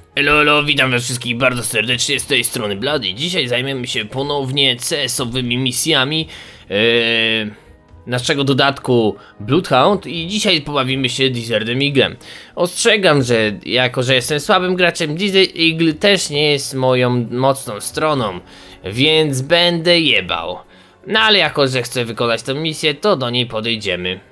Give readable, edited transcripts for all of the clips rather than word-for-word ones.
Elo, witam was wszystkich bardzo serdecznie z tej strony Blady. Dzisiaj zajmiemy się ponownie CS-owymi misjami naszego dodatku Bloodhound i dzisiaj pobawimy się Desert Eaglem. Ostrzegam, że jako że jestem słabym graczem, Desert Eagle też nie jest moją mocną stroną, więc będę jebał. No ale jako że chcę wykonać tę misję, to do niej podejdziemy.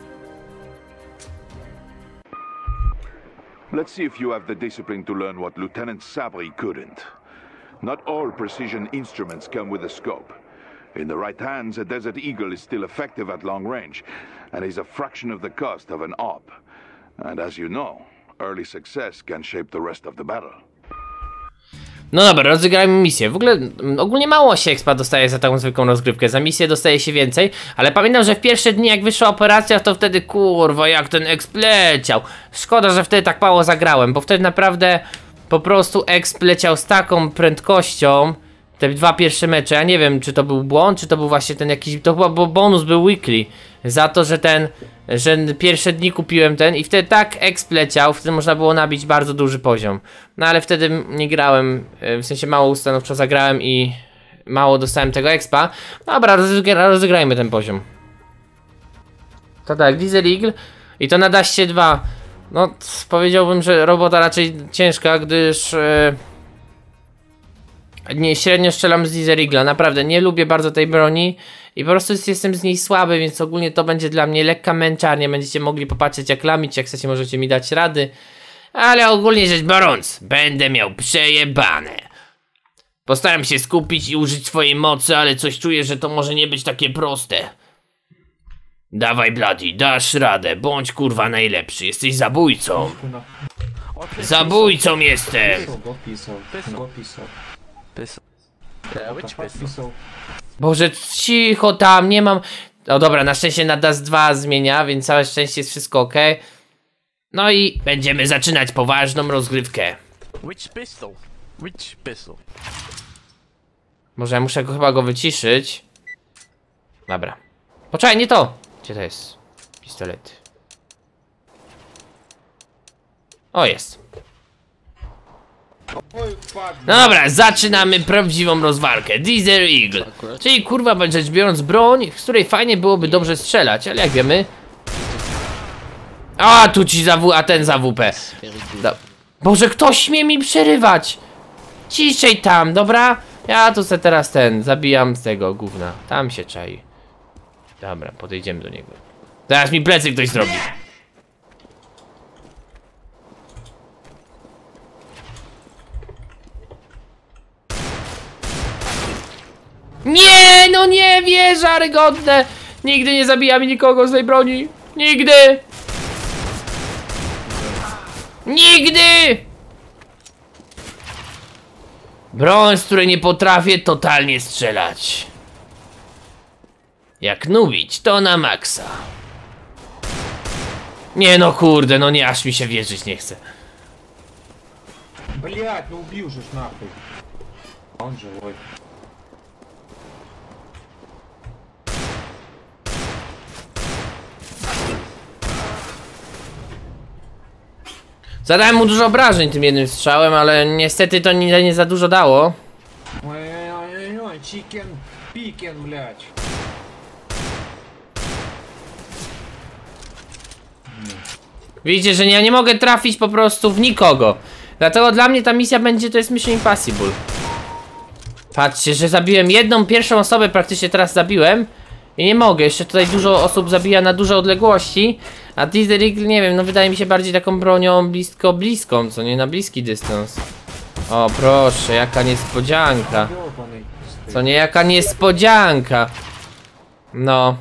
Let's see if you have the discipline to learn what Lieutenant Sabri couldn't. Not all precision instruments come with a scope. In the right hands, a Desert Eagle is still effective at long range, and is a fraction of the cost of an AWP. And as you know, early success can shape the rest of the battle. No dobra, rozegrajmy misję. W ogóle ogólnie mało się expa dostaje za taką zwykłą rozgrywkę. Za misję dostaje się więcej, ale pamiętam, że w pierwsze dni jak wyszła operacja, to wtedy kurwa jak ten exp leciał. Szkoda, że wtedy tak mało zagrałem, bo wtedy naprawdę po prostu exp leciał z taką prędkością. Te dwa pierwsze mecze, ja nie wiem czy to był błąd, czy to był właśnie ten jakiś, to chyba bonus był weekly. Za to, że pierwsze dni kupiłem ten i wtedy tak exp leciał, wtedy można było nabić bardzo duży poziom. No ale wtedy nie grałem, w sensie mało stanowczo zagrałem i mało dostałem tego expa. Dobra, rozegrajmy ten poziom. To tak, Desert Eagle i to na Dashie 2. No powiedziałbym, że robota raczej ciężka, gdyż nie, średnio strzelam z Desert Eagle'a, naprawdę nie lubię bardzo tej broni i po prostu jestem z niej słaby, więc ogólnie to będzie dla mnie lekka męczarnia. Będziecie mogli popatrzeć jak lamić, jak chcecie możecie mi dać rady, ale ogólnie rzecz biorąc będę miał przejebane. Postaram się skupić i użyć swojej mocy, ale coś czuję, że to może nie być takie proste. Dawaj Bloody, dasz radę, bądź kurwa najlepszy, jesteś zabójcą. Zabójcą jestem. Boże, cicho tam, nie mam... No dobra, na szczęście na DAS 2 zmienia, więc całe szczęście jest wszystko ok. No i będziemy zaczynać poważną rozgrywkę. Może ja muszę chyba go wyciszyć. Dobra. Poczekaj, nie to! Gdzie to jest? Pistolet. O, jest. No dobra, zaczynamy prawdziwą rozwalkę. Desert Eagle. Czyli kurwa rzecz biorąc broń, z której fajnie byłoby dobrze strzelać, ale jak wiemy... A tu ci a ten za WP. Boże, ktoś śmie mi przerywać. Ciszej tam, dobra? Ja tu se teraz zabijam z tego gówna. Tam się czai. Dobra, podejdziemy do niego. Zaraz mi plecy ktoś zrobi. Nie, no nie wierzę, arygodne. Nigdy nie zabijamy nikogo z tej broni. Nigdy. Nigdy. Broń, z której nie potrafię totalnie strzelać. Jak nubić, to na maksa. Nie no kurde, no nie, aż mi się wierzyć nie chce. Блять, ну убил же нахуй. Он живой. Zadałem mu dużo obrażeń tym jednym strzałem, ale niestety to nie za dużo dało. Ой-ой-ой, чикен, пикен, блять. Widzicie, że ja nie mogę trafić po prostu w nikogo. Dlatego dla mnie ta misja będzie, to jest Mission Impossible. Patrzcie, że zabiłem jedną pierwszą osobę, praktycznie teraz zabiłem. I nie mogę, jeszcze tutaj dużo osób zabija na duże odległości. A Desert Eagle, nie wiem, no wydaje mi się bardziej taką bronią bliską, co nie na bliski dystans. O proszę, jaka niespodzianka. Co nie, jaka niespodzianka. No.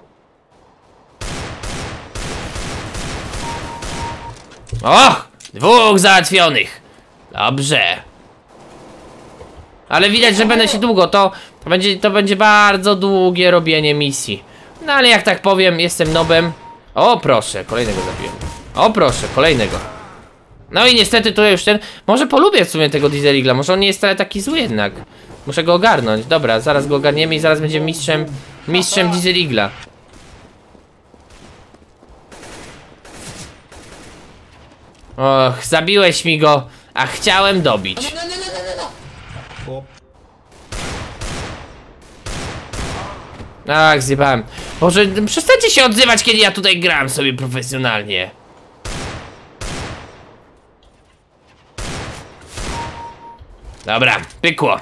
Och! Dwóch załatwionych! Dobrze. Ale widać, że będę się długo, to będzie bardzo długie robienie misji. No ale jak tak powiem, jestem nobem. O proszę, kolejnego zabiłem. O proszę, kolejnego. No i niestety tutaj już może polubię w sumie tego Desert Eagle'a, może on nie jest wcale taki zły jednak. Muszę go ogarnąć, dobra, zaraz go ogarniemy i zaraz będzie mistrzem Desert Eagle'a. Och, zabiłeś mi go. a chciałem dobić. Chłop. Ach, zjebałem. Boże, przestańcie się odzywać, kiedy ja tutaj gram sobie profesjonalnie. Dobra, pykło.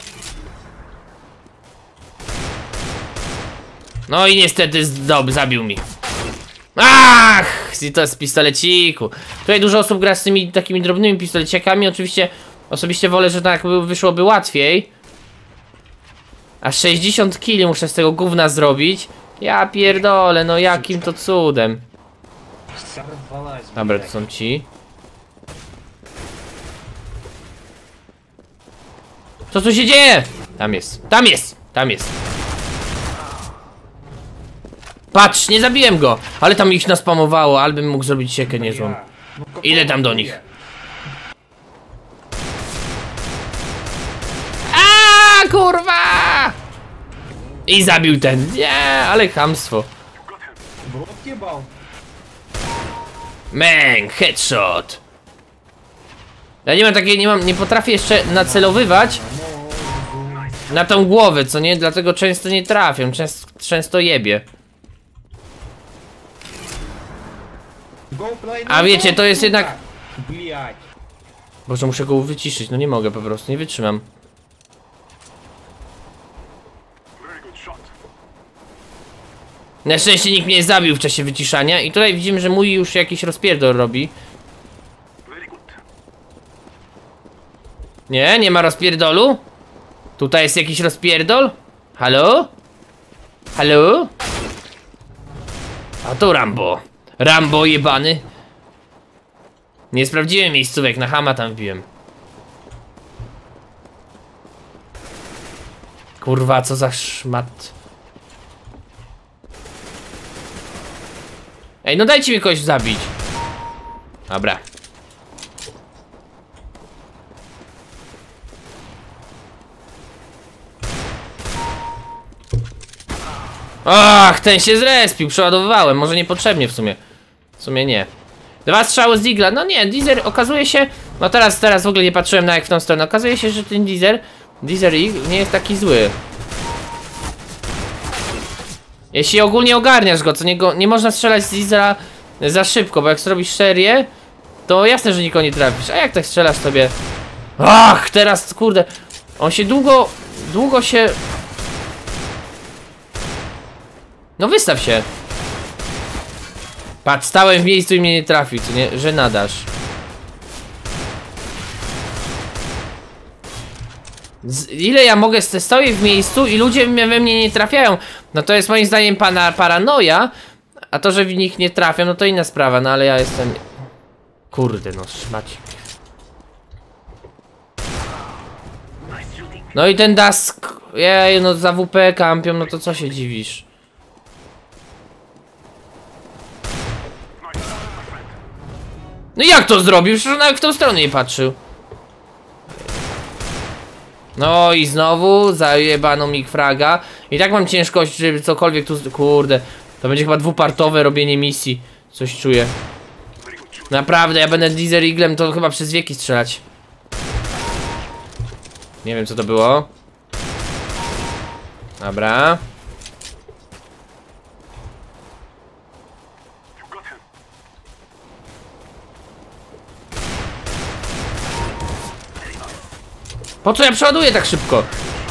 No i niestety zabił mi. Ach, i to z pistoleciku. Tutaj dużo osób gra z tymi takimi drobnymi pistoleciakami. Oczywiście, osobiście wolę, że tak wyszłoby łatwiej. A 60 kili muszę z tego gówna zrobić. Ja pierdolę, no jakim to cudem. Сорвалась, Dobra, to блядь. są ci. Co tu się dzieje? Tam jest, tam jest, tam jest. Patrz, nie zabiłem go, ale tam ich naspamowało, albym mógł zrobić siekę niezłą. Ja. Ну, какого Idę tam do хуя? nich. A kurwa! I zabił ten. Nie, ale chamstwo. В рот ебал? Meng, headshot. Ja nie mam takiej, nie potrafię jeszcze nacelowywać na tą głowę, co nie? Dlatego często nie trafiam, często jebie. Go play, A no wiecie, go, to jest сука. jednak... Блядь. Boże, muszę go wyciszyć, no nie mogę po prostu, nie wytrzymam. Na szczęście nikt mnie nie zabił w czasie wyciszania i tutaj widzimy, że mój już jakiś rozpierdol robi. Nie, nie ma rozpierdolu? Tutaj jest jakiś rozpierdol? Halo? Halo? A to Rambo. Rambo jebany. Nie sprawdziłem miejscówek, na chama tam wbiłem. Kurwa, co za szmat. Ej, no dajcie mi kogoś zabić. Dobra. Ach, ten się zrespił, przeładowywałem, może niepotrzebnie w sumie. W sumie nie. 2 strzały z Digla, no nie, Deezer okazuje się. No teraz w ogóle nie patrzyłem na jak w tą stronę. Okazuje się, że ten Deezer Eagle nie jest taki zły. Jeśli ogólnie ogarniasz go, co nie można strzelać z Deezera za szybko, bo jak zrobisz serię, to jasne, że nikogo nie trafisz. A jak tak strzelasz sobie? Ach, teraz kurde, on się długo się... No wystaw się. Patrz, stałem w miejscu i mnie nie trafił, co nie? Że nadasz. Ile ja mogę stoję w miejscu i ludzie we mnie nie trafiają. No to jest moim zdaniem paranoja. A to, że w nich nie trafiam, no to inna sprawa. No ale ja jestem... Kurde, no szmacik. No i ten Dusk... Jej, no za WP kampią, no to co się dziwisz? No jak to zrobił? Przecież nawet w tą stronę nie patrzył. No i znowu zajebano mi fraga. I tak mam ciężkość, żeby cokolwiek tu... Kurde, to będzie chyba dwupartowe robienie misji. Coś czuję. Naprawdę, ja będę Deezer Eaglem to chyba przez wieki strzelać. Nie wiem co to było. Dobra. Po co ja przeładuję tak szybko?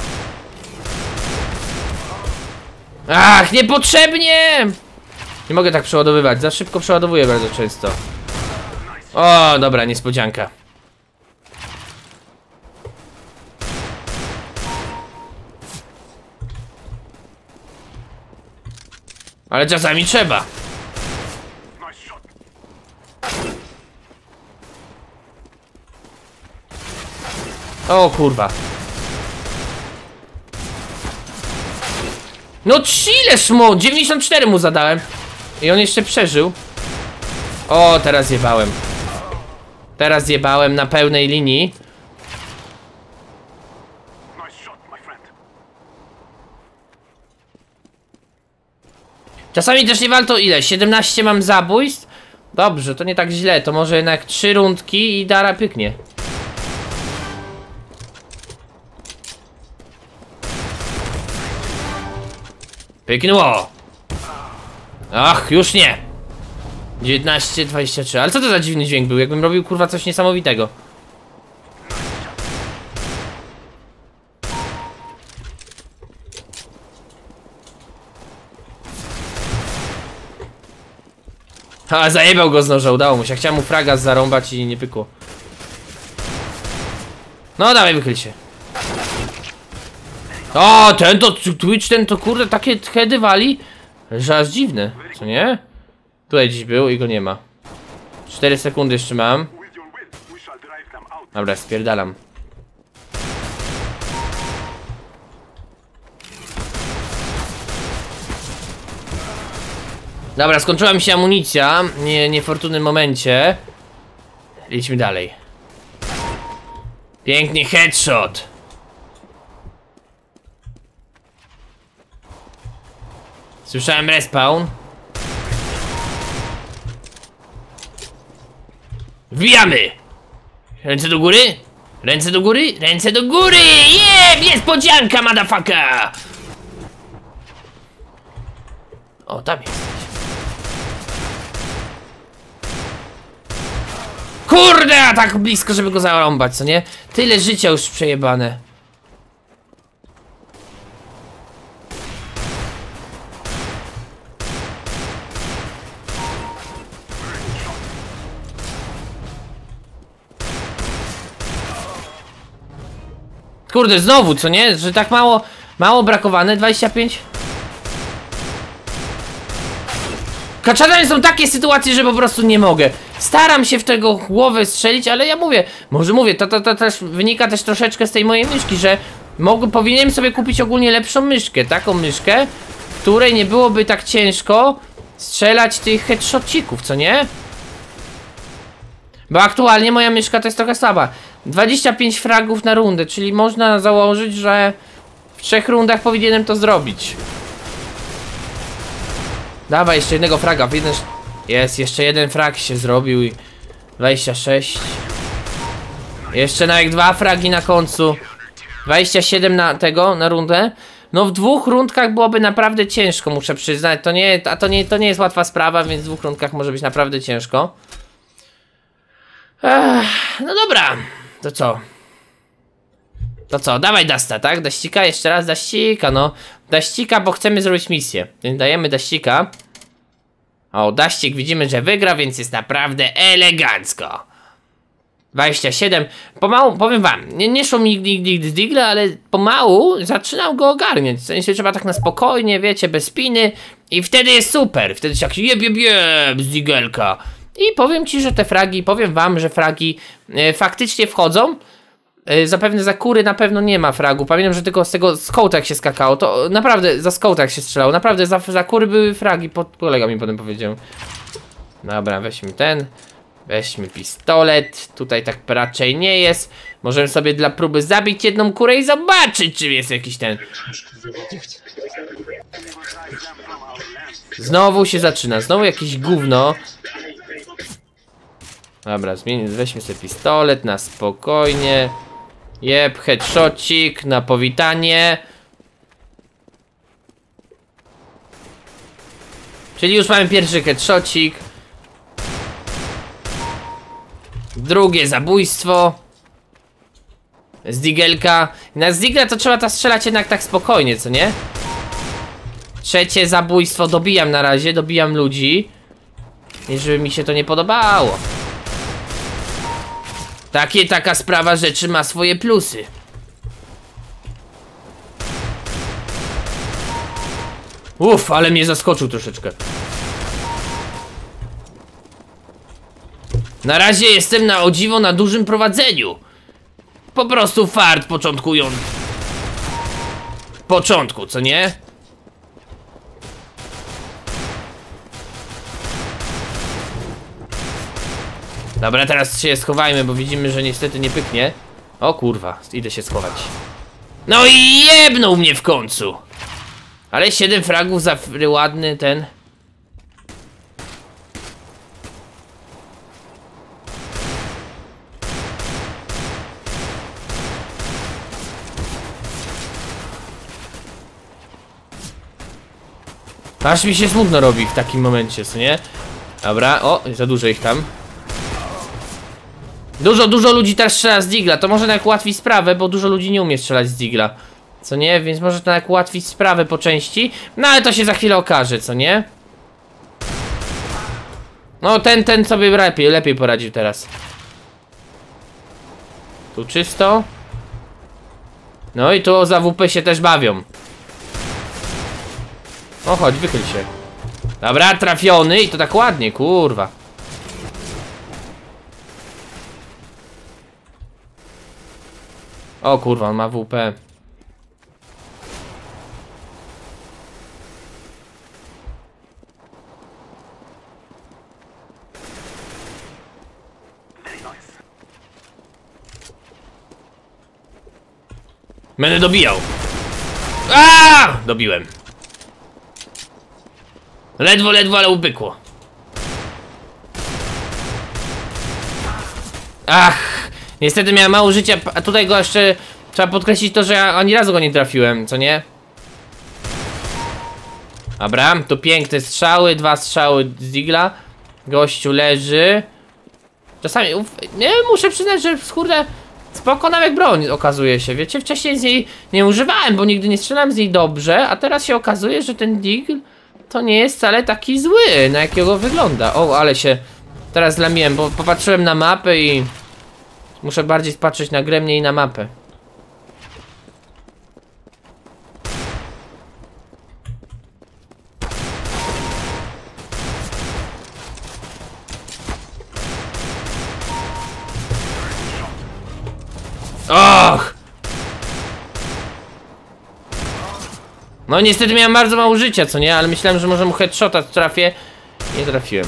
Ach, niepotrzebnie! Nie mogę tak przeładowywać, za szybko przeładowuję bardzo często. O, dobra, niespodzianka. Ale czasami trzeba. O kurwa. No ileż mu? 94 mu zadałem. I on jeszcze przeżył. O, teraz jebałem. Teraz jebałem na pełnej linii. Czasami też nie walto ile? 17 mam zabójstw? Dobrze, to nie tak źle. To może jednak 3 rundki i Dara pyknie. Pyknęło! Ach, już nie! 19:23, ale co to za dziwny dźwięk był? Jakbym robił kurwa coś niesamowitego. A, zajebał go z noża, udało mu się. Chciałem mu fraga zarąbać i nie pykło. No dawaj, wychyl się. O, ten to Twitch, ten to kurde takie heady wali, że aż dziwne, co nie? Tutaj gdzieś był i go nie ma. 4 sekundy jeszcze mam. Dobra, spierdalam. Dobra, skończyła mi się amunicja w niefortunnym momencie. Idźmy dalej. Piękny headshot. Słyszałem respawn. Wbijamy! Ręce do góry? Ręce do góry? Ręce do góry! Jeb! Niespodzianka, motherfucker! O, tam jesteś. Kurde, a tak blisko, żeby go zarąbać, co nie? Tyle życia już przejebane. Kurde, znowu, co nie? Że tak mało brakowane, 25. Kaczadami są takie sytuacje, że po prostu nie mogę. Staram się w tego głowę strzelić, ale ja mówię, może mówię, to też wynika też troszeczkę z tej mojej myszki, że powinienem sobie kupić ogólnie lepszą myszkę, taką myszkę, w której nie byłoby tak ciężko strzelać tych headshotcików, co nie? Bo aktualnie moja myszka to jest trochę słaba. 25 fragów na rundę, czyli można założyć, że w 3 rundach powinienem to zrobić. Dawaj, jeszcze jednego fraga. Jest, jeszcze jeden frag się zrobił i 26. Jeszcze nawet 2 fragi na końcu. 27 na rundę. No w 2 rundkach byłoby naprawdę ciężko, muszę przyznać. To nie jest łatwa sprawa, więc w 2 rundkach może być naprawdę ciężko. No dobra. To co? To co? Dawaj Dasta, tak? Daścika, jeszcze raz Daścika, no. Daścika, bo chcemy zrobić misję. Więc dajemy Daścika. O, Daścik widzimy, że wygra, więc jest naprawdę elegancko. 27. Pomału, powiem wam, nie szło mi nigdy z Digla, ale pomału zaczynał go ogarniać. W sensie trzeba tak na spokojnie, wiecie, bez spiny. I wtedy jest super. Wtedy się tak jeb z Digelka. I powiem ci, że te fragi, powiem wam, że fragi faktycznie wchodzą. Zapewne za kury na pewno nie ma fragu. Pamiętam, że tylko z tego skauta jak się skakało, to naprawdę za skauta jak się strzelało. Naprawdę za kury były fragi. Kolega mi potem powiedział. Dobra, weźmy ten. Weźmy pistolet. Tutaj tak raczej nie jest. Możemy sobie dla próby zabić jedną kurę i zobaczyć, czy jest jakiś ten. Znowu się zaczyna. Znowu jakieś gówno. Dobra, weźmy sobie pistolet na spokojnie. Jeb, headshotcik na powitanie. Czyli już mamy pierwszy headshotcik. Drugie zabójstwo. Z Digelka. Na Zdigla to trzeba strzelać jednak tak spokojnie, co nie? Trzecie zabójstwo. Dobijam na razie, dobijam ludzi. I żeby mi się to nie podobało. Taka sprawa rzeczy ma swoje plusy. Uff, ale mnie zaskoczył troszeczkę. Na razie jestem o dziwo na dużym prowadzeniu. Po prostu fart początku, co nie? Dobra, teraz się schowajmy, bo widzimy, że niestety nie pyknie. O kurwa, idę się schować. No i jebnął mnie w końcu. Ale 7 fragów za ładny ten. Aż mi się smutno robi w takim momencie, co nie? Dobra, o, za dużo ich tam. Dużo ludzi teraz strzela z digla, to może tak ułatwi sprawę, bo dużo ludzi nie umie strzelać z digla. Co nie? Więc może to tak ułatwić sprawę po części. No ale to się za chwilę okaże, co nie? No ten sobie lepiej poradził teraz. Tu czysto. No i tu za WP się też bawią. O, chodź, wychyl się. Dobra, trafiony i to tak ładnie, kurwa. O kurwa, on ma WP. Będę dobijał. Aaaa! Dobiłem. Ledwo, ale ubykło. Ach! Niestety miałem mało życia, a tutaj go jeszcze... Trzeba podkreślić to, że ja ani razu go nie trafiłem, co nie? Dobra, tu piękne strzały, 2 strzały z digla. Gościu leży. Czasami, nie muszę przyznać, że kurde, spoko nawet broń okazuje się, wiecie? Wcześniej z niej nie używałem, bo nigdy nie strzelałem z niej dobrze, a teraz się okazuje, że ten digl to nie jest wcale taki zły, na jakiego wygląda. O, ale się teraz zlamiłem, bo popatrzyłem na mapę i... Muszę bardziej patrzeć na grę, mniej na mapę. Och! No niestety miałem bardzo mało życia, co nie? Ale myślałem, że może mu headshota trafię. Nie trafiłem.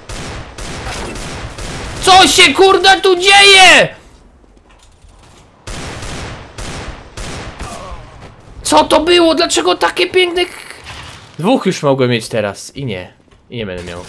Co się kurda tu dzieje? Co to było? Dlaczego takie piękne... Dwóch już mogłem mieć teraz. I nie będę miał.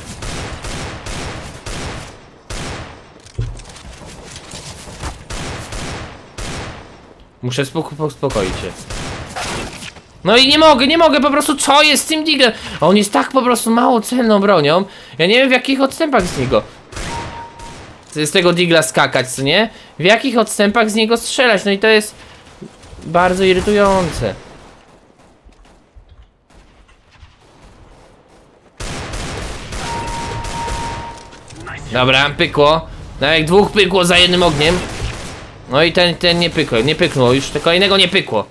Muszę uspokoić się. No i nie mogę po prostu, co jest z tym diglem? On jest tak po prostu mało celną bronią. Ja nie wiem w jakich odstępach z niego z tego digla skakać, co nie? W jakich odstępach z niego strzelać? No i to jest bardzo irytujące. Dobra, pykło. No jak dwóch pykło za jednym ogniem. No i ten nie pyknął, już tego kolejnego nie pykło.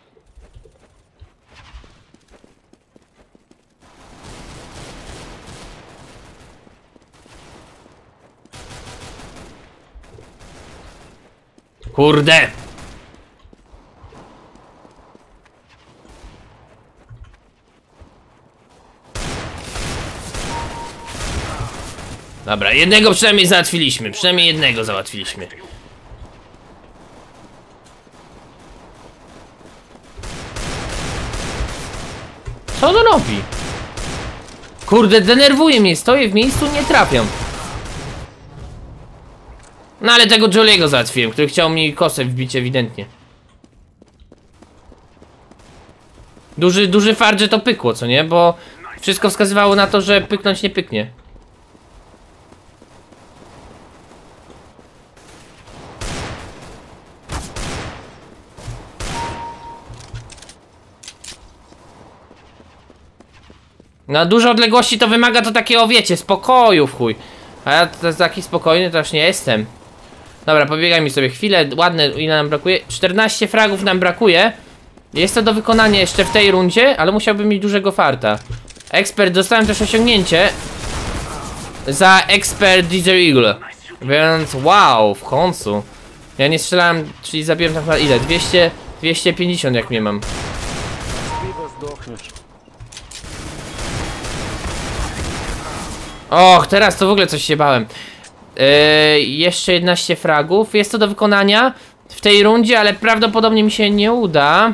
Kurde! Dobra, jednego przynajmniej załatwiliśmy. Przynajmniej jednego załatwiliśmy. Co on robi? Kurde, denerwuje mnie. Stoję w miejscu, nie trafiam. No ale tego Joliego załatwiłem, który chciał mi kosę wbić ewidentnie. Duży fart, że to pykło, co nie? Bo wszystko wskazywało na to, że pyknąć nie pyknie. Na duże odległości to wymaga to takiego, wiecie, spokoju w chuj. A ja taki spokojny to już nie jestem. Dobra, pobiegaj mi sobie chwilę. Ładne, ile nam brakuje? 14 fragów nam brakuje. Jest to do wykonania jeszcze w tej rundzie, ale musiałbym mieć dużego farta. Ekspert, dostałem też osiągnięcie za Expert Desert Eagle. Więc wow, w końcu. Ja nie strzelałem, czyli zabiłem tak naprawdę ile? 250 jak mnie mam. Och, teraz to w ogóle coś się bałem. Jeszcze 11 fragów. Jest to do wykonania w tej rundzie, ale prawdopodobnie mi się nie uda.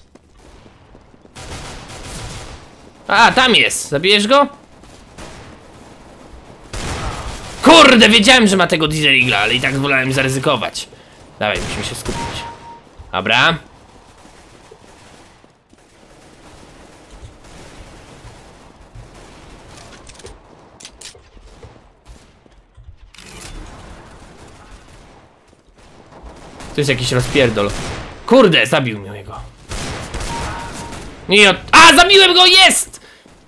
A, tam jest. Zabijesz go? Kurde, wiedziałem, że ma tego Diesel Eagla, ale i tak wolałem zaryzykować. Dawaj, musimy się skupić. Dobra. To jest jakiś rozpierdol. Kurde, zabił mnie jego. Nie, a, zabiłem go, jest!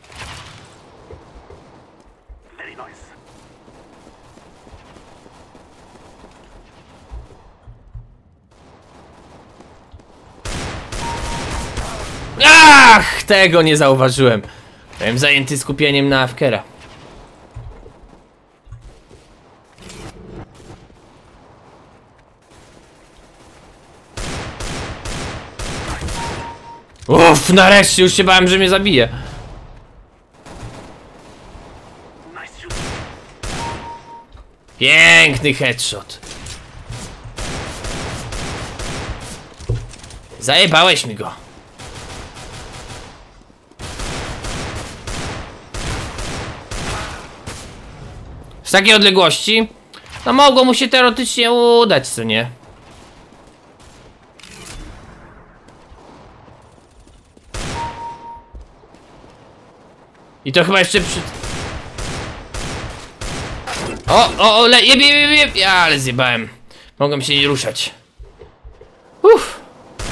Ach, tego nie zauważyłem. Byłem zajęty skupieniem na Afkera. Uff, nareszcie już się bałem, że mnie zabije. Piękny headshot. Zajebałeś mi go. Z takiej odległości, no mogło mu się teoretycznie udać, co nie? I to chyba jeszcze przy... jeb, ja, ale zjebałem. Mogłem się nie ruszać. Uff.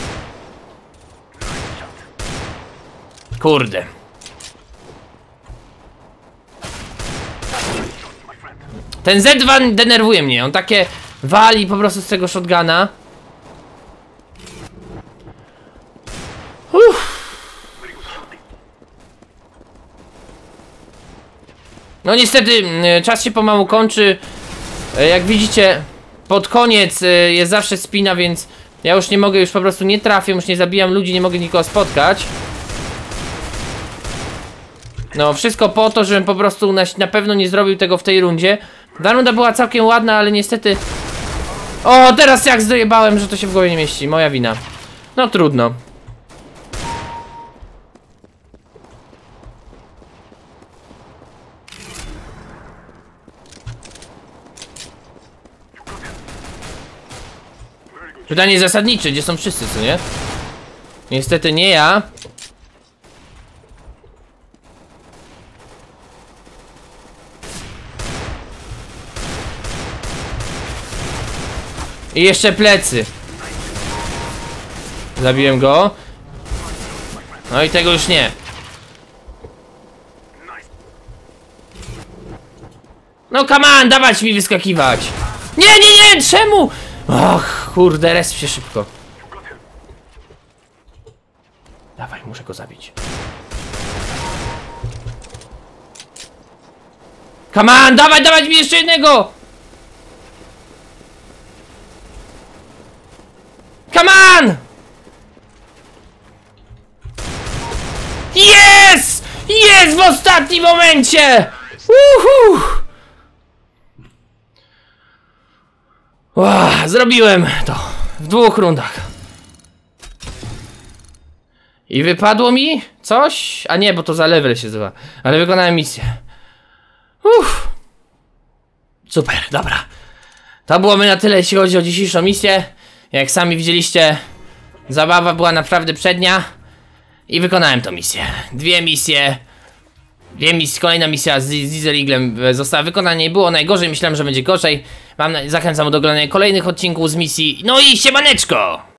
Kurde. Ten Z2 denerwuje mnie, on takie wali po prostu z tego shotguna. Uff. No niestety, czas się pomału kończy. Jak widzicie, pod koniec jest zawsze spina, więc ja już nie mogę, już po prostu nie trafię, już nie zabijam ludzi, nie mogę nikogo spotkać. No, wszystko po to, żebym po prostu na pewno nie zrobił tego w tej rundzie. Ta runda była całkiem ładna, ale niestety... O, teraz jak zdojebałem, że to się w głowie nie mieści, moja wina. No trudno. Pytanie zasadnicze, gdzie są wszyscy, co nie? Niestety nie ja. I jeszcze plecy. Zabiłem go. No i tego już nie. No come on, dawać mi wyskakiwać. Nie, czemu? Och, kurde, resp się szybko. Dawaj, muszę go zabić. Come on, dawać mi jeszcze jednego. Come on! Yes! Jest w ostatnim momencie! Uhu! Zrobiłem to w 2 rundach. I wypadło mi coś? A nie, bo to za level się zwa. Ale wykonałem misję. Super, dobra. To byłoby na tyle, jeśli chodzi o dzisiejszą misję. Jak sami widzieliście, zabawa była naprawdę przednia. I wykonałem tą misję. 2 misje. Kolejna misja z Diesel Eaglem została wykonana. Nie było najgorzej, myślałem, że będzie gorzej. Zachęcam do oglądania kolejnych odcinków z misji. No i siemaneczko!